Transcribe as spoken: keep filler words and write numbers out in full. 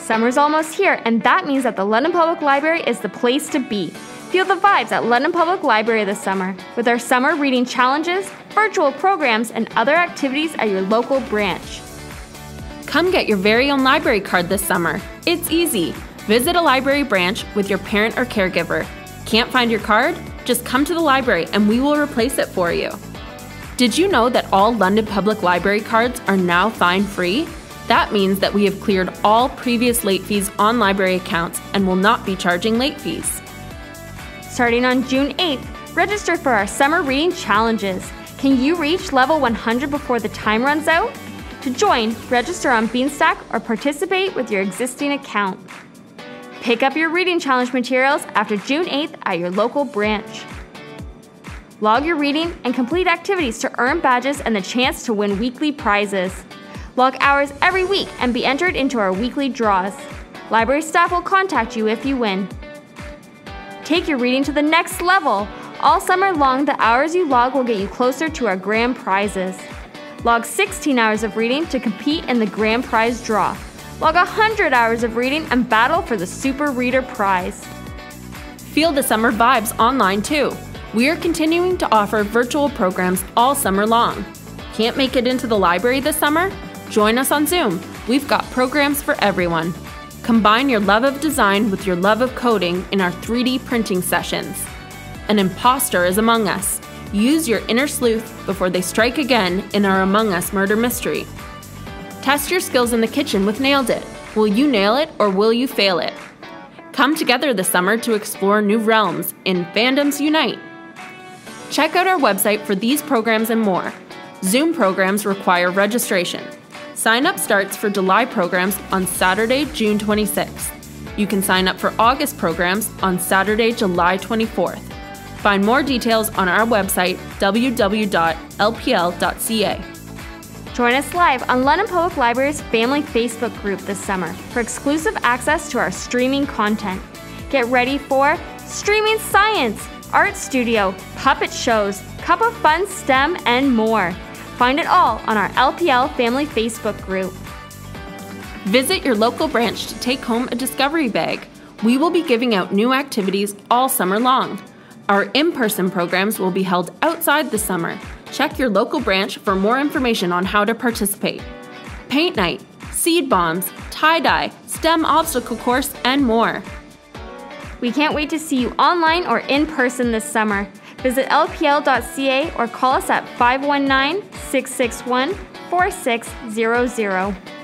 Summer's almost here, and that means that the London Public Library is the place to be. Feel the vibes at London Public Library this summer with our summer reading challenges, virtual programs, and other activities at your local branch. Come get your very own library card this summer. It's easy. Visit a library branch with your parent or caregiver. Can't find your card? Just come to the library and we will replace it for you. Did you know that all London Public Library cards are now fine-free? That means that we have cleared all previous late fees on library accounts and will not be charging late fees. Starting on June eighth, register for our summer reading challenges. Can you reach level one hundred before the time runs out? To join, register on Beanstack or participate with your existing account. Pick up your reading challenge materials after June eighth at your local branch. Log your reading and complete activities to earn badges and the chance to win weekly prizes. Log hours every week and be entered into our weekly draws. Library staff will contact you if you win. Take your reading to the next level. All summer long, the hours you log will get you closer to our grand prizes. Log sixteen hours of reading to compete in the grand prize draw. Log one hundred hours of reading and battle for the Super Reader Prize. Feel the summer vibes online too. We are continuing to offer virtual programs all summer long. Can't make it into the library this summer? Join us on Zoom. We've got programs for everyone. Combine your love of design with your love of coding in our three D printing sessions. An imposter is among us. Use your inner sleuth before they strike again in our Among Us murder mystery. Test your skills in the kitchen with Nailed It. Will you nail it or will you fail it? Come together this summer to explore new realms in Fandoms Unite. Check out our website for these programs and more. Zoom programs require registration. Sign-up starts for July programs on Saturday, June twenty-sixth. You can sign up for August programs on Saturday, July twenty-fourth. Find more details on our website, w w w dot l p l dot c a. Join us live on London Public Library's Family Facebook group this summer for exclusive access to our streaming content. Get ready for streaming science, art studio, puppet shows, Cup of Fun, STEM, and more. Find it all on our L P L Family Facebook group. Visit your local branch to take home a discovery bag. We will be giving out new activities all summer long. Our in-person programs will be held outside this summer. Check your local branch for more information on how to participate. Paint night, seed bombs, tie-dye, STEM obstacle course, and more. We can't wait to see you online or in person this summer. Visit l p l dot c a or call us at five one nine, six six one, four six zero zero.